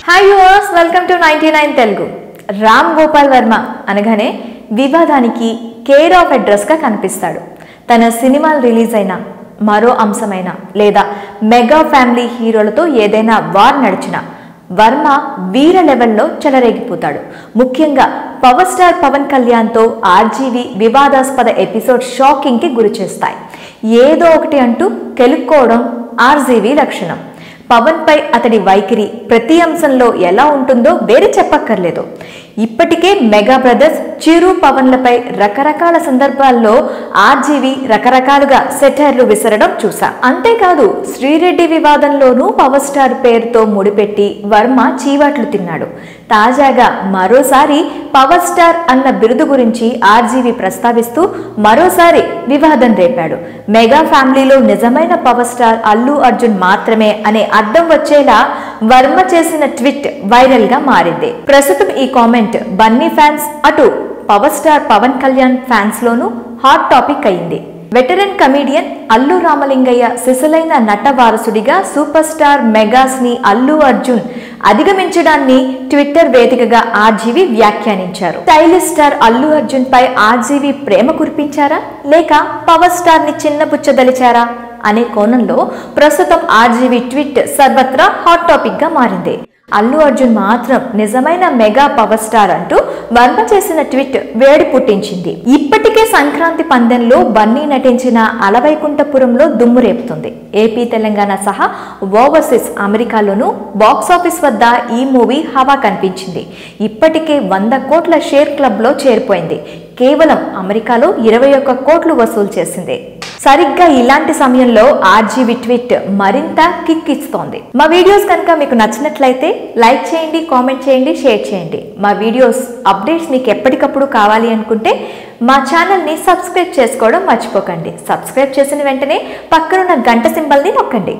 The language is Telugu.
Hi viewers, welcome to 99 Telugu. Ram Gopal Varma అనగానే వివాదానికి కేర్ ఆఫ్ అడ్రస్గా కనిపిస్తాడు. తన సినిమాలు రిలీజ్ అయిన మరో అంశమైన లేదా మెగా ఫ్యామిలీ హీరోలతో ఏదైనా వార్ నడిచిన వర్మ వీర లెవెల్లో చెలరేగిపోతాడు. ముఖ్యంగా పవర్ స్టార్ పవన్ కళ్యాణ్తో ఆర్జీవి వివాదాస్పద ఎపిసోడ్ షాకింగ్కి గురి చేస్తాయి. ఏదో ఒకటి అంటూ కెలుక్కోవడం ఆర్జీవి లక్షణం. పవన్ పై అతడి వైఖరి ప్రతి అంశంలో ఎలా ఉంటుందో వేరే చెప్పక్కర్లేదు. ఇప్పటికే మెగా బ్రదర్స్ చిరు పవన్లపై రకరకాల సందర్భాల్లో ఆర్జీవి రకరకాలుగా సెటైర్లు విసరడం చూసాం. అంతేకాదు శ్రీరెడ్డి వివాదంలోనూ పవర్ స్టార్ పేరుతో ముడిపెట్టి వర్మ చీవాట్లు తిన్నాడు. తాజాగా మరోసారి పవర్ స్టార్ అన్న బిరుదు గురించి ఆర్జీవి ప్రస్తావిస్తూ మరోసారి వివాదం రేపాడు. మెగా ఫ్యామిలీలో నిజమైన పవర్ స్టార్ అల్లు అర్జున్ మాత్రమే అనే అర్థం వచ్చేలా వర్మ చేసిన ట్వీట్ వైరల్ గా మారింది. ప్రస్తుతం ఈ కామెంట్ బన్నీ ఫ్యాన్స్ అటు power star Pawan Kalyan fans లోనూ హాట్ టాపిక్ అయింది. వెటరన్ కమీడియన్ అల్లు రామలింగయ్య సిసలైన నట వారసుడిగా సూపర్ స్టార్ మెగాస్ ని అల్లు అర్జున్ అధిగమించడాన్ని ట్విట్టర్ వేదికగా ఆర్జీవి వ్యాఖ్యానించారు. స్టైలిష్ స్టార్ అల్లు అర్జున్ పై ఆర్జీవి ప్రేమ కురిపించారా లేక పవర్ స్టార్ ని చిన్నపుచ్చదలిచారా అనే కోణంలో ప్రస్తుతం ఆర్జీవి ట్వీట్ సర్వత్రా హాట్ టాపిక్ గా మారింది. అల్లు అర్జున్ మాత్రం నిజమైన మెగా పవర్ స్టార్ అంటూ వర్మ చేసిన ట్వీట్ వేడి పుట్టించింది. ఇప్పటికే సంక్రాంతి పందెంలో బన్నీ నటించిన అలవైకుంఠపురంలో దుమ్ము రేపుతుంది. ఏపీ, తెలంగాణ సహా ఓవర్సీస్ అమెరికాలోనూ బాక్సాఫీస్ వద్ద ఈ మూవీ హవా కనిపించింది. ఇప్పటికే 100 కోట్ల షేర్ క్లబ్ లో చేరిపోయింది. కేవలం అమెరికాలో 21 కోట్లు వసూలు చేసింది. సరిగ్గా ఇలాంటి సమయంలో ఆర్జీవి ట్వీట్ మరింత కిక్ ఇస్తోంది. మా వీడియోస్ కనుక మీకు నచ్చినట్లయితే లైక్ చేయండి, కామెంట్ చేయండి, షేర్ చేయండి. మా వీడియోస్ అప్డేట్స్ మీకు ఎప్పటికప్పుడు కావాలి అనుకుంటే మా ఛానల్ని సబ్స్క్రైబ్ చేసుకోవడం మర్చిపోకండి. సబ్స్క్రైబ్ చేసిన వెంటనే పక్కనున్న గంట సింబల్ని నొక్కండి.